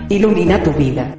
Ilumina tu vida.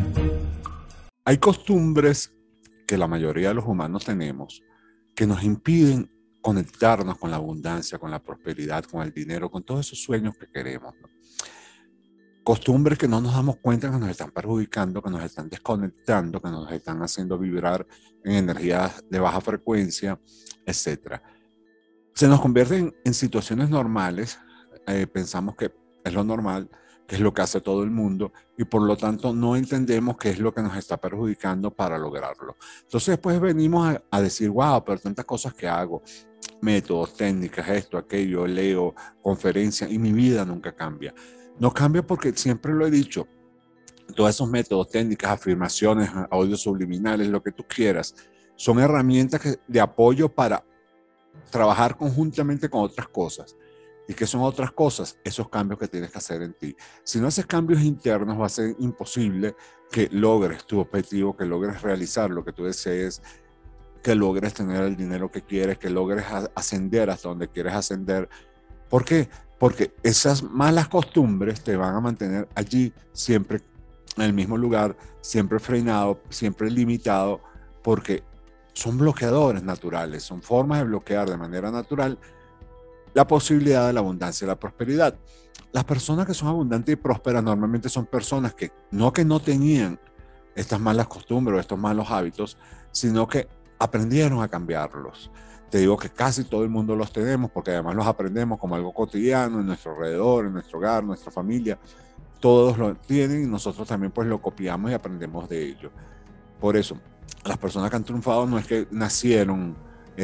Hay costumbres que la mayoría de los humanos tenemos que nos impiden conectarnos con la abundancia, con la prosperidad, con el dinero, con todos esos sueños que queremos, ¿no? Costumbres que no nos damos cuenta que nos están perjudicando, que nos están desconectando, que nos están haciendo vibrar en energías de baja frecuencia, etc. Se nos convierten en situaciones normales, pensamos que es lo normal, que es lo que hace todo el mundo, y por lo tanto no entendemos qué es lo que nos está perjudicando para lograrlo. Entonces después venimos a decir, wow, pero tantas cosas que hago, métodos, técnicas, esto, aquello, leo, conferencias, y mi vida nunca cambia. No cambia porque siempre lo he dicho, todos esos métodos, técnicas, afirmaciones, audios subliminales, lo que tú quieras, son herramientas de apoyo para trabajar conjuntamente con otras cosas. ¿Y qué son otras cosas? Esos cambios que tienes que hacer en ti. Si no haces cambios internos, va a ser imposible que logres tu objetivo, que logres realizar lo que tú desees, que logres tener el dinero que quieres, que logres ascender hasta donde quieres ascender. ¿Por qué? Porque esas malas costumbres te van a mantener allí siempre en el mismo lugar, siempre frenado, siempre limitado, porque son bloqueadores naturales, son formas de bloquear de manera natural la posibilidad de la abundancia y la prosperidad. Las personas que son abundantes y prósperas normalmente son personas que no tenían estas malas costumbres o estos malos hábitos, sino que aprendieron a cambiarlos. Te digo que casi todo el mundo los tenemos porque además los aprendemos como algo cotidiano en nuestro alrededor, en nuestro hogar, en nuestra familia. Todos lo tienen y nosotros también pues lo copiamos y aprendemos de ello. Por eso, las personas que han triunfado no es que nacieron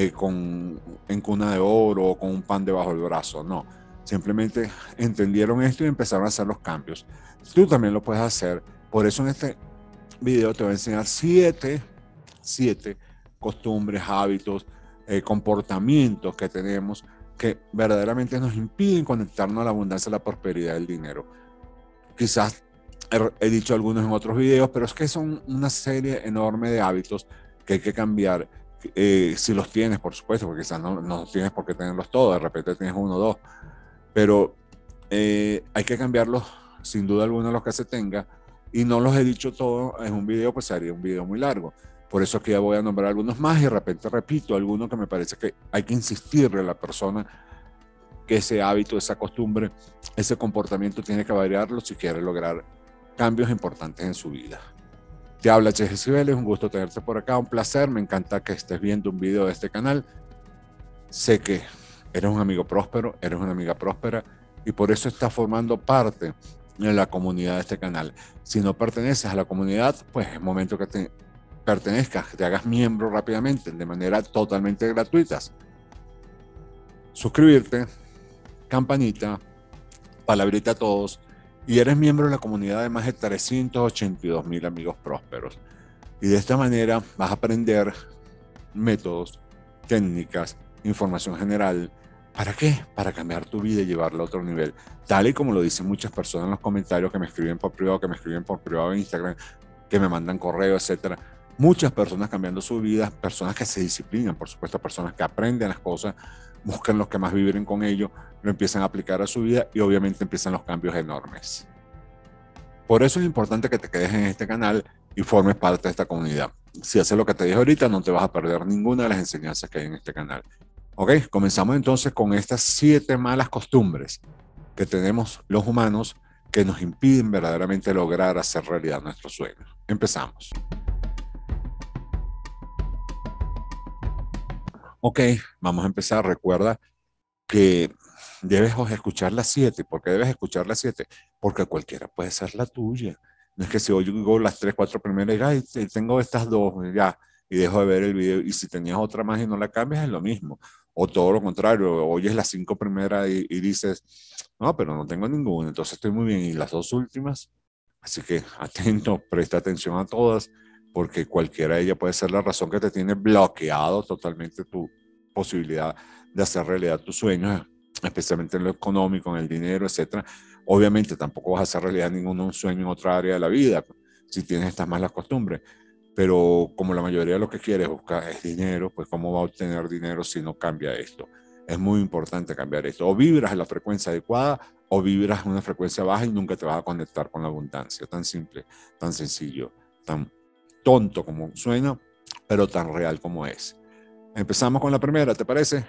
en cuna de oro o con un pan debajo del brazo, no. Simplemente entendieron esto y empezaron a hacer los cambios. Tú también lo puedes hacer. Por eso en este video te voy a enseñar siete costumbres, hábitos, comportamientos que tenemos que verdaderamente nos impiden conectarnos a la abundancia, la prosperidad del dinero. Quizás he dicho algunos en otros videos, pero es que son una serie enorme de hábitos que hay que cambiar. Si los tienes, por supuesto, porque quizás no tienes por qué tenerlos todos, de repente tienes uno o dos, pero hay que cambiarlos sin duda alguna los que se tenga, y no los he dicho todos en un video, pues sería un video muy largo. Por eso que ya voy a nombrar algunos más y de repente repito algunos que me parece que hay que insistirle a la persona que ese hábito, esa costumbre, ese comportamiento tiene que variarlo si quiere lograr cambios importantes en su vida. Te habla Che Jezibel, es un gusto tenerte por acá, un placer, me encanta que estés viendo un video de este canal. Sé que eres un amigo próspero, eres una amiga próspera y por eso estás formando parte de la comunidad de este canal. Si no perteneces a la comunidad, pues es momento que te pertenezcas, que te hagas miembro rápidamente, de manera totalmente gratuita. Suscribirte, campanita, palabrita a todos, y eres miembro de la comunidad de más de 382,000 amigos prósperos. Y de esta manera vas a aprender métodos, técnicas, información general. ¿Para qué? Para cambiar tu vida y llevarla a otro nivel. Tal y como lo dicen muchas personas en los comentarios que me escriben por privado, en Instagram, que me mandan correo, etcétera. Muchas personas cambiando su vida, personas que se disciplinan, por supuesto, personas que aprenden las cosas, buscan los que más vibren con ello, lo empiezan a aplicar a su vida y obviamente empiezan los cambios enormes. Por eso es importante que te quedes en este canal y formes parte de esta comunidad. Si haces lo que te dije ahorita, no te vas a perder ninguna de las enseñanzas que hay en este canal. Ok, comenzamos entonces con estas 7 malas costumbres que tenemos los humanos que nos impiden verdaderamente lograr hacer realidad nuestros sueños. Empezamos. Ok, vamos a empezar. Recuerda que debes escuchar las 7. ¿Por qué debes escuchar las 7? Porque cualquiera puede ser la tuya. No es que si oigo las 3, 4 primeras y ay, tengo estas 2, ya, y dejo de ver el video, y si tenías otra más y no la cambias, es lo mismo. O todo lo contrario, oyes las 5 primeras y dices, no, pero no tengo ninguna, entonces estoy muy bien. Y las 2 últimas, así que atento, presta atención a todas, porque cualquiera de ellas puede ser la razón que te tiene bloqueado totalmente tu posibilidad de hacer realidad tus sueños, especialmente en lo económico, en el dinero, etcétera. Obviamente tampoco vas a hacer realidad ningún sueño en otra área de la vida si tienes estas malas costumbres, pero como la mayoría de lo que quiere buscar es dinero, pues cómo va a obtener dinero si no cambia esto. Es muy importante cambiar esto. O vibras en la frecuencia adecuada o vibras en una frecuencia baja y nunca te vas a conectar con la abundancia. Tan simple, tan sencillo, tan tonto como suena, pero tan real como es. Empezamos con la primera, ¿te parece?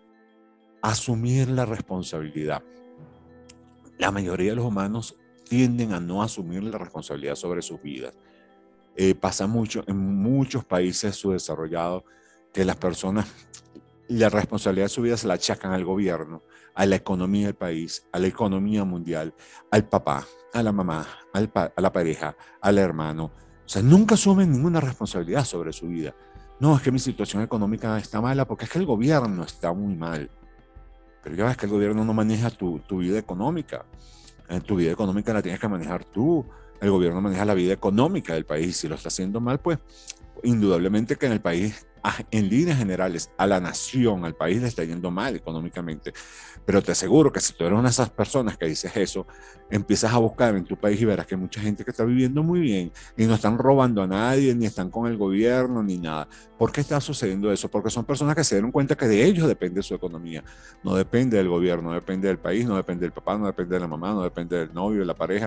Asumir la responsabilidad. La mayoría de los humanos tienden a no asumir la responsabilidad sobre sus vidas. Pasa mucho en muchos países subdesarrollados que las personas la responsabilidad de su vida se la achacan al gobierno, a la economía del país, a la economía mundial, al papá, a la mamá, a la pareja, al hermano. O sea, nunca asumen ninguna responsabilidad sobre su vida. No, es que mi situación económica está mala porque es que el gobierno está muy mal. Pero ya ves que el gobierno no maneja tu vida económica. Tu vida económica la tienes que manejar tú. El gobierno maneja la vida económica del país. Si lo está haciendo mal, pues indudablemente que en el país, en líneas generales, a la nación, al país le está yendo mal económicamente. Pero te aseguro que si tú eres una de esas personas que dices eso, empiezas a buscar en tu país y verás que hay mucha gente que está viviendo muy bien y no están robando a nadie, ni están con el gobierno, ni nada. ¿Por qué está sucediendo eso? Porque son personas que se dieron cuenta que de ellos depende su economía. No depende del gobierno, no depende del país, no depende del papá, no depende de la mamá, no depende del novio, de la pareja.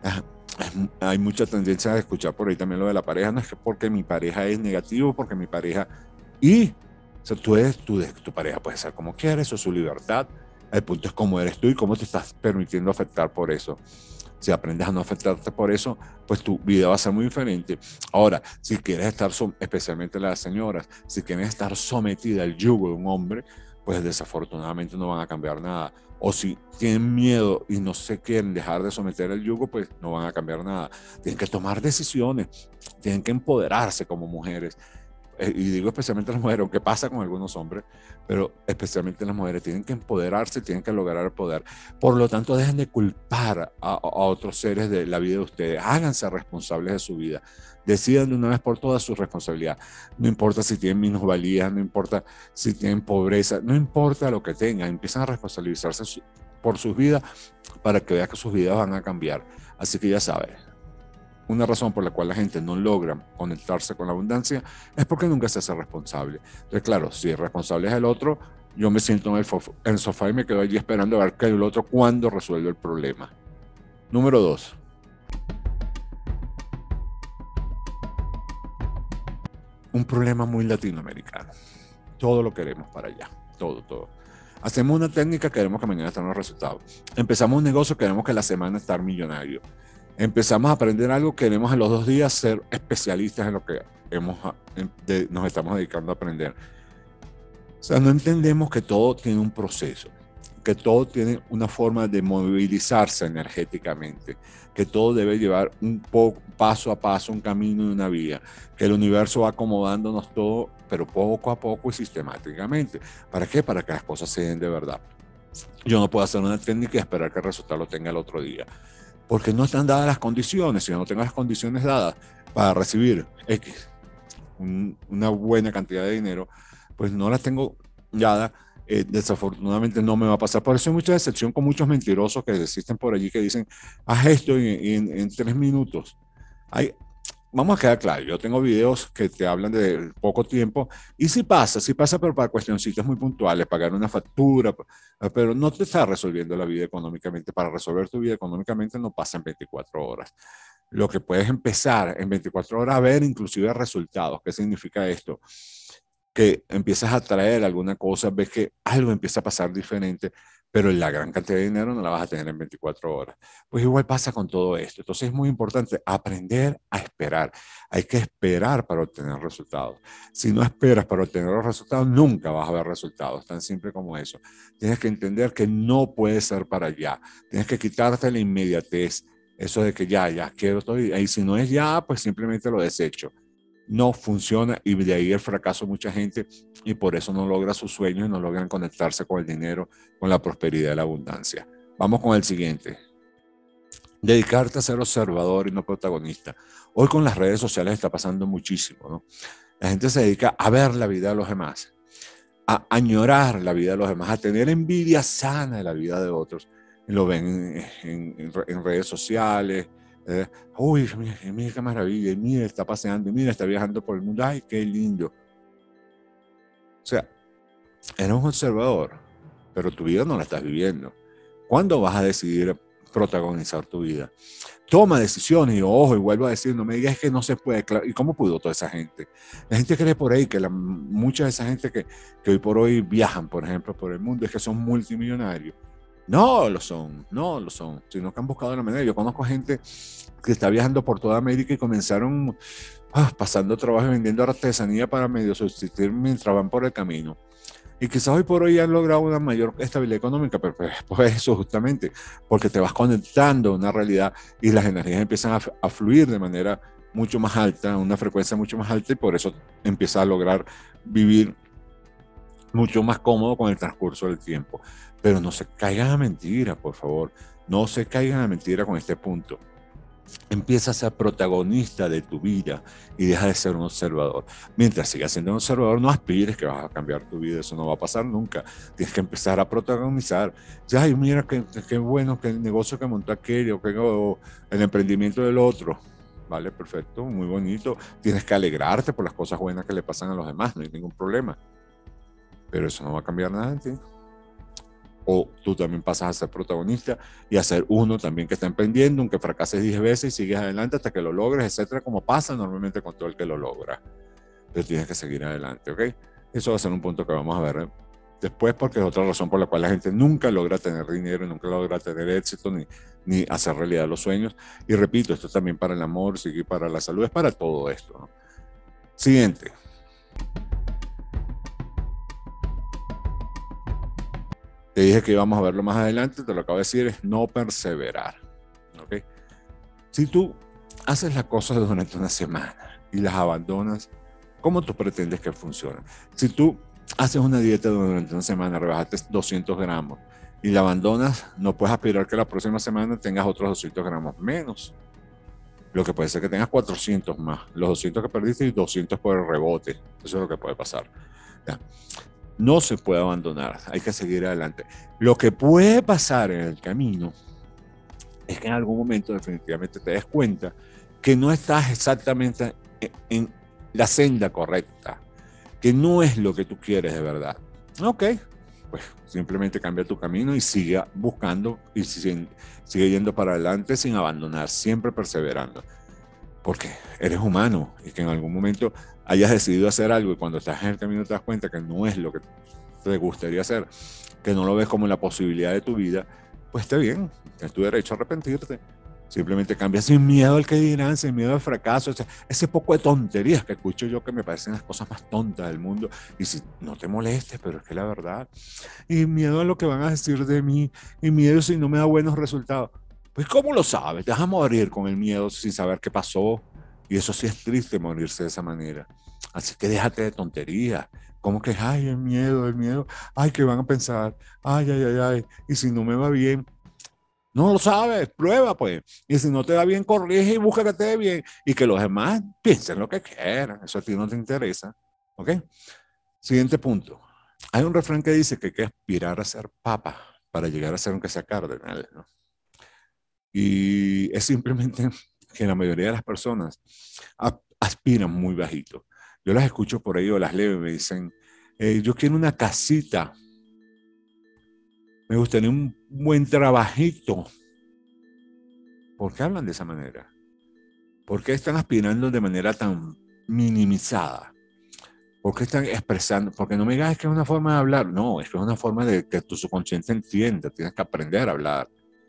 Hay mucha tendencia a escuchar por ahí también lo de la pareja. No es que porque mi pareja es negativo, porque mi pareja... Y o sea, tu pareja puede ser como quieres, eso es su libertad. El punto es cómo eres tú y cómo te estás permitiendo afectar por eso. Si aprendes a no afectarte por eso, pues tu vida va a ser muy diferente. Ahora, si quieres estar, especialmente las señoras, si quieren estar sometida al yugo de un hombre, pues desafortunadamente no van a cambiar nada. O si tienen miedo y no se quieren dejar de someter al yugo, pues no van a cambiar nada. Tienen que tomar decisiones, tienen que empoderarse como mujeres. Y digo especialmente las mujeres, aunque pasa con algunos hombres, pero especialmente las mujeres tienen que empoderarse, tienen que lograr el poder. Por lo tanto, dejen de culpar a otros seres de la vida de ustedes, háganse responsables de su vida, decidan de una vez por todas su responsabilidad. No importa si tienen minusvalías, no importa si tienen pobreza, no importa lo que tengan, empiezan a responsabilizarse por sus vidas para que vean que sus vidas van a cambiar. Así que ya sabes, una razón por la cual la gente no logra conectarse con la abundancia es porque nunca se hace responsable. Entonces, claro, si el responsable es el otro, yo me siento en el sofá y me quedo allí esperando a ver que el otro cuándo resuelve el problema. Número 2. Un problema muy latinoamericano. Todo lo queremos para allá. Todo, todo. Hacemos una técnica, queremos que mañana estén los resultados. Empezamos un negocio, queremos que la semana estar millonario. Empezamos a aprender algo, queremos en los 2 días ser especialistas en lo que nos estamos dedicando a aprender. O sea, no entendemos que todo tiene un proceso, que todo tiene una forma de movilizarse energéticamente, que todo debe llevar un poco, paso a paso, un camino y una vía, que el universo va acomodándonos todo, pero poco a poco y sistemáticamente. ¿Para qué? Para que las cosas se den de verdad. Yo no puedo hacer una técnica y esperar que el resultado lo tenga el otro día, porque no están dadas las condiciones. Si yo no tengo las condiciones dadas para recibir X, una buena cantidad de dinero, pues no las tengo dadas. Desafortunadamente no me va a pasar. Por eso hay mucha decepción con muchos mentirosos que existen por allí que dicen, haz esto en 3 minutos. Vamos a quedar claro, yo tengo videos que te hablan de poco tiempo y sí pasa, pero para cuestioncitas muy puntuales, pagar una factura, pero no te está resolviendo la vida económicamente. Para resolver tu vida económicamente no pasa en 24 horas. Lo que puedes empezar en 24 horas a ver inclusive resultados. ¿Qué significa esto? Que empiezas a traer alguna cosa, ves que algo empieza a pasar diferente, pero la gran cantidad de dinero no la vas a tener en 24 horas. Pues igual pasa con todo esto. Entonces es muy importante aprender a esperar. Hay que esperar para obtener resultados. Si no esperas para obtener los resultados, nunca vas a ver resultados. Tan simple como eso. Tienes que entender que no puede ser para allá. Tienes que quitarte la inmediatez. Eso de que ya quiero todo. Y si no es ya, pues simplemente lo desecho. No funciona y de ahí el fracaso de mucha gente y por eso no logra sus sueños y no logran conectarse con el dinero, con la prosperidad y la abundancia. Vamos con el siguiente. Dedicarte a ser observador y no protagonista. Hoy con las redes sociales está pasando muchísimo, ¿no? La gente se dedica a ver la vida de los demás, a añorar la vida de los demás, a tener envidia sana de la vida de otros. Lo ven en redes sociales. Uy, mira qué maravilla, mira, está paseando, mira, está viajando por el mundo, ay, qué lindo. O sea, eres un observador. pero tu vida no la estás viviendo. ¿Cuándo vas a decidir protagonizar tu vida? Toma decisiones y ojo, y vuelvo a decir, no me digas que no se puede. ¿Y cómo pudo toda esa gente? La gente cree por ahí que mucha de esa gente que hoy por hoy viajan, por ejemplo, por el mundo, es que son multimillonarios. No lo son, sino que han buscado la manera. Yo conozco gente que está viajando por toda América y comenzaron pasando trabajo y vendiendo artesanía para medio subsistir mientras van por el camino. Y quizás hoy por hoy han logrado una mayor estabilidad económica, pero pues eso justamente, porque te vas conectando a una realidad y las energías empiezan a fluir de manera mucho más alta, una frecuencia mucho más alta, y por eso empiezas a lograr vivir mucho más cómodo con el transcurso del tiempo. Pero no se caigan a mentira, por favor, no se caigan a mentira con este punto. Empieza a ser protagonista de tu vida y deja de ser un observador. Mientras sigas siendo un observador, no aspires que vas a cambiar tu vida, eso no va a pasar nunca. Tienes que empezar a protagonizar. Ya, y mira qué bueno que el negocio que montó aquel o el emprendimiento del otro. Vale, perfecto, muy bonito. Tienes que alegrarte por las cosas buenas que le pasan a los demás, no hay ningún problema. Pero eso no va a cambiar nada en ti. O tú también pasas a ser protagonista y a ser uno también que está emprendiendo, aunque fracases 10 veces y sigues adelante hasta que lo logres, etcétera, como pasa normalmente con todo el que lo logra. Pero tienes que seguir adelante, ¿ok? Eso va a ser un punto que vamos a ver después, porque es otra razón por la cual la gente nunca logra tener dinero, nunca logra tener éxito, ni hacer realidad los sueños. Y repito, esto también para el amor, sí, para la salud, es para todo esto, ¿no? Siguiente. Te dije que íbamos a verlo más adelante, te lo acabo de decir, es no perseverar. ¿Okay? Si tú haces las cosas durante una semana y las abandonas, ¿cómo tú pretendes que funcionen? Si tú haces una dieta durante una semana, rebajaste 200 gramos y la abandonas, no puedes aspirar que la próxima semana tengas otros 200 gramos menos. Lo que puede ser que tengas 400 más, los 200 que perdiste y 200 por el rebote. Eso es lo que puede pasar. ¿Ya? No se puede abandonar, hay que seguir adelante. Lo que puede pasar en el camino es que en algún momento definitivamente te des cuenta que no estás exactamente en la senda correcta, que no es lo que tú quieres de verdad. Ok, pues simplemente cambia tu camino y sigue buscando y sigue yendo para adelante sin abandonar, siempre perseverando. Porque eres humano y que en algún momento hayas decidido hacer algo y cuando estás en el camino te das cuenta que no es lo que te gustaría hacer, que no lo ves como la posibilidad de tu vida, pues está bien, es tu derecho a arrepentirte. Simplemente cambia sin miedo al que dirán, sin miedo al fracaso, ese poco de tonterías que escucho yo que me parecen las cosas más tontas del mundo. Y si no te molestes, pero es que la verdad, y miedo a lo que van a decir de mí, y miedo si no me da buenos resultados. Pues ¿cómo lo sabes? Te vas a morir con el miedo sin saber qué pasó. Y eso sí es triste, morirse de esa manera. Así que déjate de tonterías. Como que, ay, el miedo. Ay, ¿qué van a pensar? Ay. Y si no me va bien, no lo sabes, prueba pues. Y si no te va bien, corrige y busca que te dé bien. Y que los demás piensen lo que quieran. Eso a ti no te interesa. ¿Ok? Siguiente punto. Hay un refrán que dice que hay que aspirar a ser papa para llegar a ser aunque sea cardenal, ¿no? Y es simplemente que la mayoría de las personas aspiran muy bajito. Yo las escucho por ahí o las leo y me dicen, yo quiero una casita, me gustaría un buen trabajito. ¿Por qué hablan de esa manera? ¿Por qué están aspirando de manera tan minimizada? ¿Por qué están expresando? Porque no me digas que es una forma de hablar. No, es que es una forma de que tu subconsciente entienda. Tienes que aprender a hablar.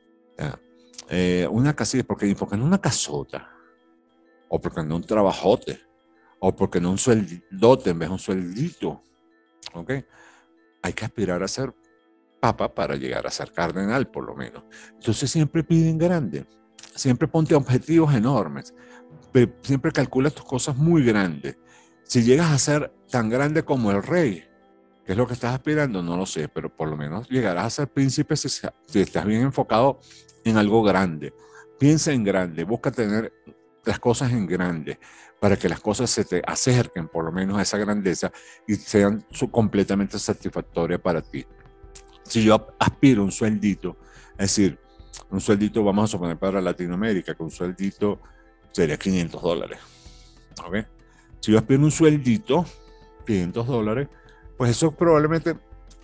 Una casita, porque no una casota, o porque no un trabajote, o porque no un sueldote en vez de un sueldito. ¿Ok? Hay que aspirar a ser papa para llegar a ser cardenal, por lo menos. Entonces siempre piden grande. Siempre ponte objetivos enormes. Siempre calcula tus cosas muy grandes. Si llegas a ser tan grande como el rey, ¿qué es lo que estás aspirando? No lo sé, pero por lo menos llegarás a ser príncipe si estás bien enfocado en algo grande. Piensa en grande, busca tener las cosas en grande para que las cosas se te acerquen por lo menos a esa grandeza y sean completamente satisfactorias para ti. Si yo aspiro a un sueldito, es decir, un sueldito, vamos a suponer para Latinoamérica, que un sueldito sería $500. ¿Okay? Si yo aspiro a un sueldito, $500, pues eso probablemente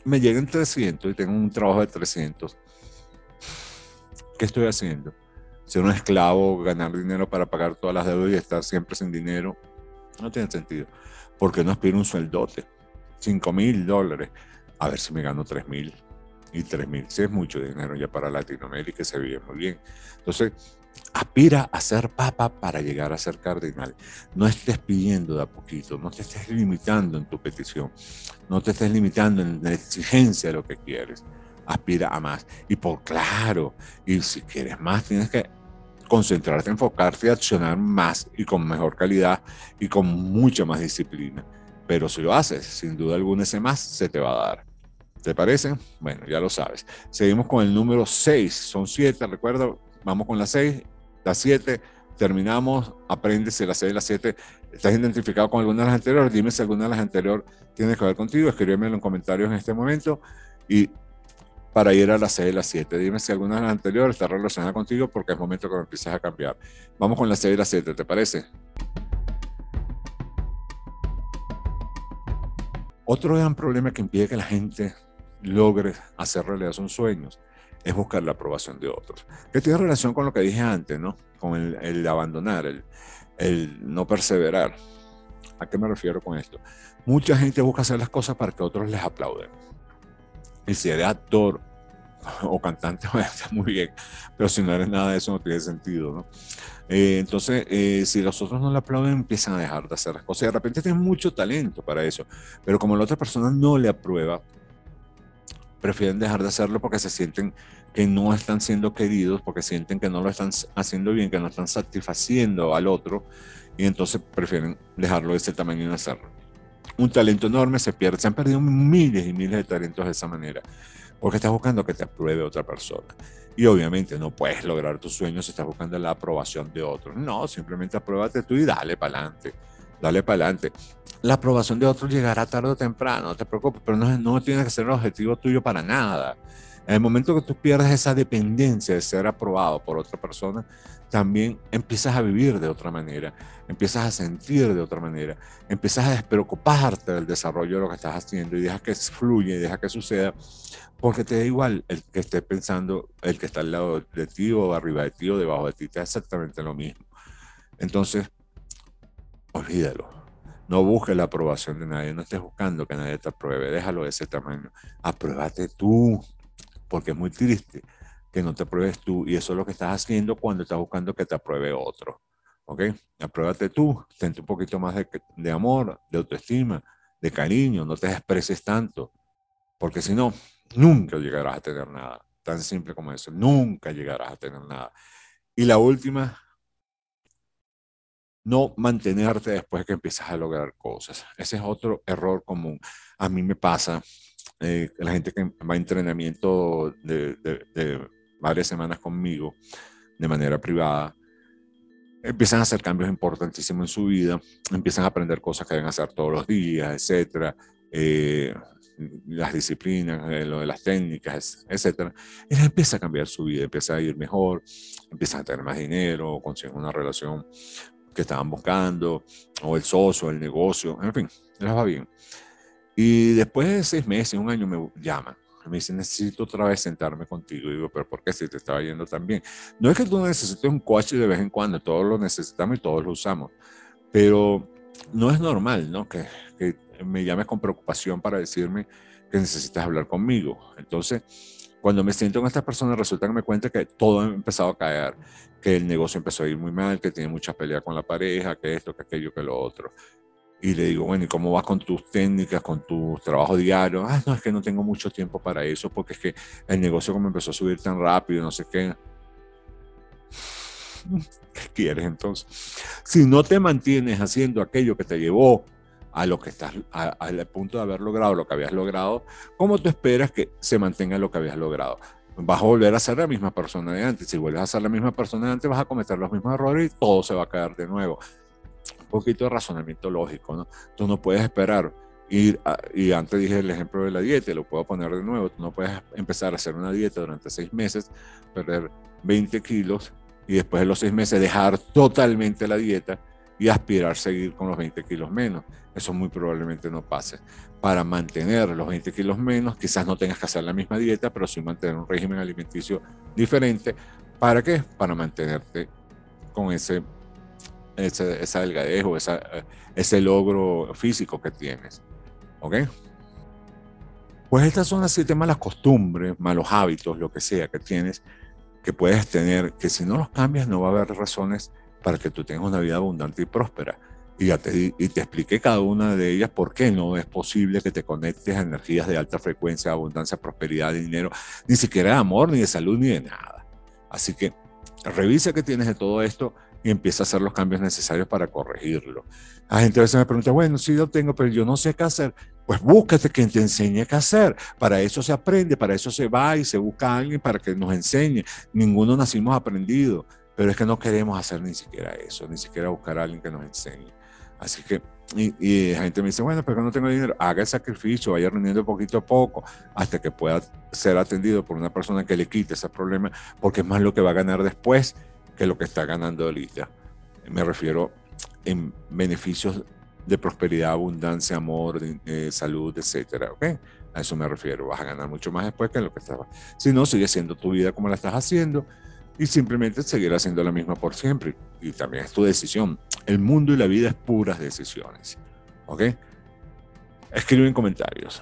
me lleguen 300 y tengo un trabajo de 300, ¿qué estoy haciendo? Ser un esclavo, ganar dinero para pagar todas las deudas y estar siempre sin dinero, no tiene sentido. ¿Por qué no aspiro un sueldote? $5,000. A ver si me gano 3,000. Y 3,000, sí es mucho dinero ya para Latinoamérica, se vive muy bien. Entonces, aspira a ser papa para llegar a ser cardenal. No estés pidiendo de a poquito, no te estés limitando en tu petición, no te estés limitando en la exigencia de lo que quieres. Aspira a más. Y por claro, y si quieres más, tienes que concentrarte, enfocarte y accionar más y con mejor calidad y con mucha más disciplina. Pero si lo haces, sin duda alguna ese más se te va a dar. ¿Te parece? Bueno, ya lo sabes. Seguimos con el número 6. Son 7, recuerda, vamos con la 6, la 7, terminamos, apréndese la 6 y la 7. ¿Estás identificado con alguna de las anteriores? Dime si alguna de las anteriores tiene que ver contigo. Escríbeme en comentarios en este momento. Y para ir a la 6 y la 7, dime si alguna de las anteriores está relacionada contigo, porque es momento que me empieces a cambiar. Vamos con la 6 y la 7, ¿te parece? Otro gran problema que impide que la gente logre hacer realidad sus sueños es buscar la aprobación de otros, que tiene relación con lo que dije antes, ¿no? Con el abandonar, el no perseverar. ¿A qué me refiero con esto? Mucha gente busca hacer las cosas para que otros les aplauden. Y si eres actor o cantante, está muy bien, pero si no eres nada de eso no tiene sentido, ¿no? Entonces, si los otros no le aplauden, empiezan a dejar de hacer las cosas. De repente tienes mucho talento para eso, pero como la otra persona no le aprueba, prefieren dejar de hacerlo porque se sienten que no están siendo queridos, porque sienten que no lo están haciendo bien, que no están satisfaciendo al otro, y entonces prefieren dejarlo de ese tamaño y no hacerlo. Un talento enorme se pierde, se han perdido miles y miles de talentos de esa manera, porque estás buscando que te apruebe otra persona. Y obviamente no puedes lograr tus sueños si estás buscando la aprobación de otros. No, simplemente apruébate tú y dale para adelante. Dale para adelante. La aprobación de otros llegará tarde o temprano, no te preocupes, pero no tiene que ser el objetivo tuyo para nada. En el momento que tú pierdes esa dependencia de ser aprobado por otra persona, también empiezas a vivir de otra manera, empiezas a sentir de otra manera, empiezas a despreocuparte del desarrollo de lo que estás haciendo y dejas que fluya y dejas que suceda, porque te da igual el que esté pensando, el que está al lado de ti o arriba de ti o debajo de ti, te da exactamente lo mismo. Entonces, olvídalo. No busques la aprobación de nadie, no estés buscando que nadie te apruebe, déjalo de ese tamaño. Apruébate tú, porque es muy triste que no te apruebes tú, y eso es lo que estás haciendo cuando estás buscando que te apruebe otro. ¿Ok? Apruébate tú, ten un poquito más de amor, de autoestima, de cariño, no te desprecies tanto, porque si no, nunca llegarás a tener nada. Tan simple como eso, nunca llegarás a tener nada. Y la última, no mantenerte después que empiezas a lograr cosas. Ese es otro error común. A mí me pasa, la gente que va a entrenamiento de varias semanas conmigo de manera privada, empiezan a hacer cambios importantísimos en su vida, empiezan a aprender cosas que deben hacer todos los días, etcétera, las disciplinas, lo de las técnicas, etcétera. Y les empieza a cambiar su vida, empieza a ir mejor, empiezan a tener más dinero, consiguen una relación que estaban buscando, o el socio, el negocio, en fin, les va bien. Y después de 6 meses, un año, me llaman. Me dicen, necesito otra vez sentarme contigo. Y digo, pero ¿por qué si te estaba yendo tan bien? No es que tú necesites un coach de vez en cuando, todos lo necesitamos y todos lo usamos. Pero no es normal, ¿no? Que me llames con preocupación para decirme que necesitas hablar conmigo. Entonces, cuando me siento con esta persona, resulta que me cuenta que todo ha empezado a caer, que el negocio empezó a ir muy mal, que tiene mucha pelea con la pareja, que esto, que aquello, que lo otro. Y le digo, bueno, ¿y cómo vas con tus técnicas, con tu trabajo diario? Ah, no, es que no tengo mucho tiempo para eso, porque es que el negocio como empezó a subir tan rápido, no sé qué. ¿Qué quieres entonces? Si no te mantienes haciendo aquello que te llevó a lo que estás, al punto de haber logrado lo que habías logrado, ¿cómo tú esperas que se mantenga lo que habías logrado? Vas a volver a ser la misma persona de antes. Si vuelves a ser la misma persona de antes, vas a cometer los mismos errores y todo se va a caer de nuevo. Un poquito de razonamiento lógico, ¿no? Tú no puedes esperar ir y antes dije el ejemplo de la dieta, y lo puedo poner de nuevo. Tú no puedes empezar a hacer una dieta durante 6 meses, perder 20 kilos y después de los 6 meses dejar totalmente la dieta y aspirar a seguir con los 20 kilos menos. Eso muy probablemente no pase. Para mantener los 20 kilos menos, quizás no tengas que hacer la misma dieta, pero sí mantener un régimen alimenticio diferente. ¿Para qué? Para mantenerte con esa delgadez o ese logro físico que tienes. ¿Ok? Pues estas son las 7 malas costumbres, malos hábitos, lo que sea que tienes, que puedes tener, que si no los cambias no va a haber razones para que tú tengas una vida abundante y próspera. Y te expliqué cada una de ellas por qué no es posible que te conectes a energías de alta frecuencia, de abundancia, prosperidad, de dinero, ni siquiera de amor, ni de salud, ni de nada. Así que revisa qué tienes de todo esto y empieza a hacer los cambios necesarios para corregirlo. La gente a veces me pregunta, bueno, sí lo tengo, pero yo no sé qué hacer. Pues búscate quien te enseñe qué hacer. Para eso se aprende, para eso se va y se busca a alguien para que nos enseñe. Ninguno nacimos aprendidos, pero es que no queremos hacer ni siquiera eso, ni siquiera buscar a alguien que nos enseñe. Así que, y la gente me dice, bueno, pero no tengo dinero, haga el sacrificio, vaya reuniendo poquito a poco hasta que pueda ser atendido por una persona que le quite ese problema, porque es más lo que va a ganar después que lo que está ganando ahorita. Me refiero en beneficios de prosperidad, abundancia, amor, salud, etcétera, ¿ok? A eso me refiero, vas a ganar mucho más después que lo que estaba. Si no, sigue haciendo tu vida como la estás haciendo y simplemente seguir haciendo la misma por siempre. Y también es tu decisión. El mundo y la vida es puras decisiones, ¿ok? Escribe en comentarios.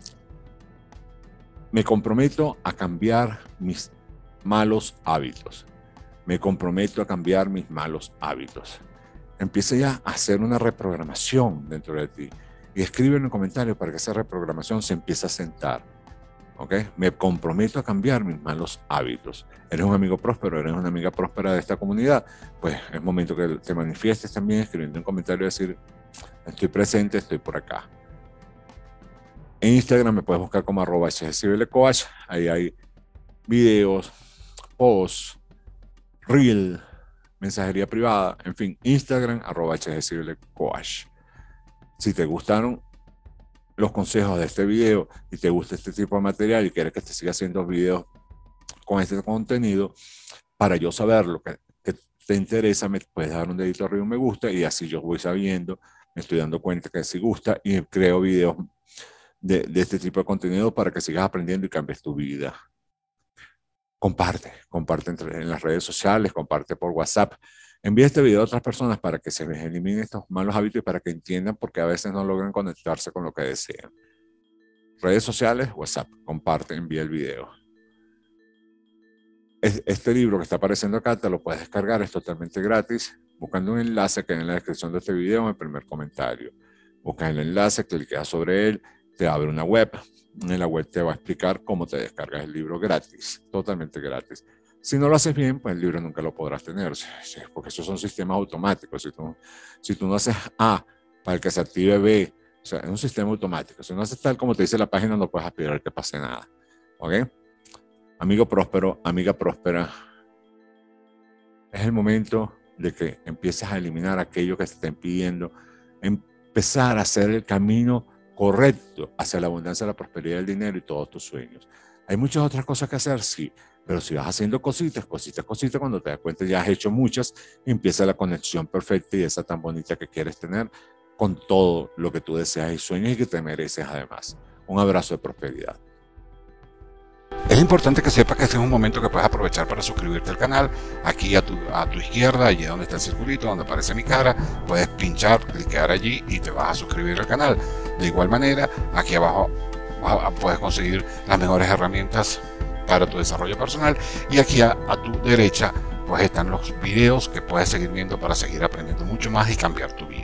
Me comprometo a cambiar mis malos hábitos. Me comprometo a cambiar mis malos hábitos. Empieza ya a hacer una reprogramación dentro de ti y escribe en un comentario para que esa reprogramación se empiece a sentar. ¿Ok? Me comprometo a cambiar mis malos hábitos. Eres un amigo próspero, eres una amiga próspera de esta comunidad, pues es momento que te manifiestes también escribiendo un comentario y decir, estoy presente, estoy por acá. En Instagram me puedes buscar como @hcblcoach. Ahí hay videos, posts, reel, mensajería privada, en fin, Instagram @hcblcoach. Si te gustaron los consejos de este video y te gusta este tipo de material y quieres que te siga haciendo videos con este contenido, para yo saber lo que te interesa, me puedes dar un dedito arriba, un me gusta, y así yo voy sabiendo, me estoy dando cuenta que si gusta y creo videos de este tipo de contenido para que sigas aprendiendo y cambies tu vida. Comparte en las redes sociales, comparte por WhatsApp. Envía este video a otras personas para que se les eliminen estos malos hábitos y para que entiendan por qué a veces no logran conectarse con lo que desean. Redes sociales, WhatsApp, comparte, envía el video. Este libro que está apareciendo acá te lo puedes descargar, es totalmente gratis, buscando un enlace que hay en la descripción de este video en el primer comentario. Buscas el enlace, clicas sobre él, te abre una web. En la web te va a explicar cómo te descargas el libro gratis, totalmente gratis. Si no lo haces bien, pues el libro nunca lo podrás tener, porque esos son sistemas automáticos. Si tú no haces A para que se active B, o sea, es un sistema automático. Si no haces tal como te dice la página, no puedes aspirar que pase nada. ¿Ok? Amigo próspero, amiga próspera, es el momento de que empieces a eliminar aquello que te está impidiendo, empezar a hacer el camino correcto hacia la abundancia, la prosperidad, el dinero y todos tus sueños. Hay muchas otras cosas que hacer, sí, pero si vas haciendo cositas, cuando te das cuenta ya has hecho muchas, empieza la conexión perfecta y esa tan bonita que quieres tener con todo lo que tú deseas y sueñas y que te mereces además. Un abrazo de prosperidad. Es importante que sepas que este es un momento que puedes aprovechar para suscribirte al canal. Aquí a tu izquierda, allí donde está el circulito, donde aparece mi cara, puedes pinchar, clicar allí y te vas a suscribir al canal. De igual manera, aquí abajo puedes conseguir las mejores herramientas para tu desarrollo personal. Y aquí a tu derecha pues están los videos que puedes seguir viendo para seguir aprendiendo mucho más y cambiar tu vida.